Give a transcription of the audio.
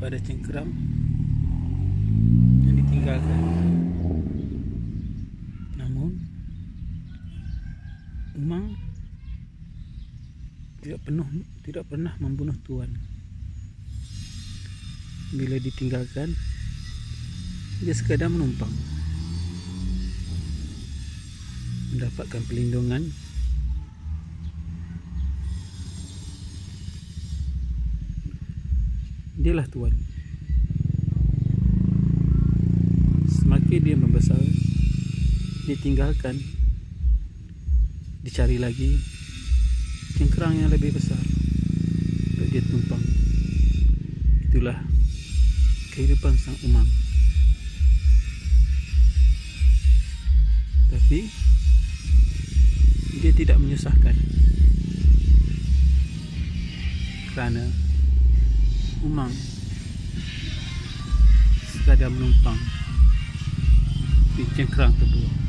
pada cengkeram yang ditinggalkan. Namun Umang tidak pernah membunuh tuan. Bila ditinggalkan, dia sekadar menumpang, mendapatkan perlindungan. Dialah tuan. Semakin dia membesar, ditinggalkan, dicari lagi cengkerang yang lebih besar untuk dia tumpang. Itulah kehidupan sang Umang. Tapi dia tidak menyusahkan, kerana Umang sekadar menumpang di cengkerang tebu.